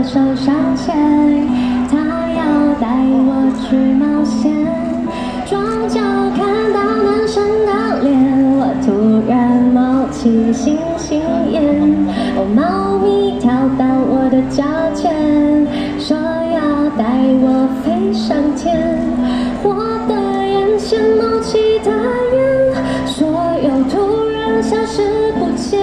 的手上牵，他要带我去冒险。转角看到男生的脸，我突然冒起星星眼。哦，猫咪跳到我的脚前，说要带我飞上天。我的眼前冒起的烟，所有突然消失不见。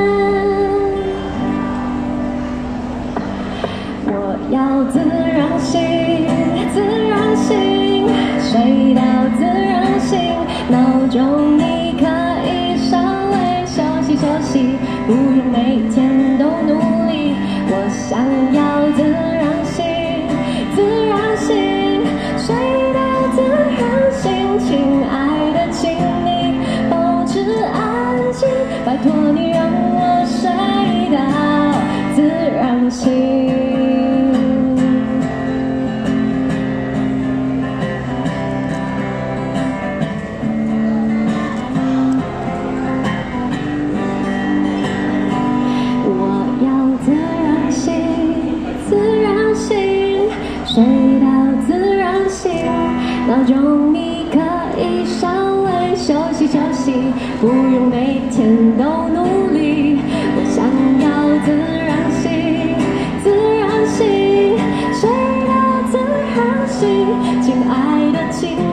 我要自然醒，自然醒，睡到自然醒。闹钟你可以稍微休息休息，不用每天都努力。我想要自然醒，自然醒，睡到自然醒。亲爱的，请你保持安静，拜托你让我睡到自然醒。睡到自然醒，闹钟你可以稍微休息休息，不用每天都努力。我想要自然醒，自然醒，睡到自然醒。亲爱的，请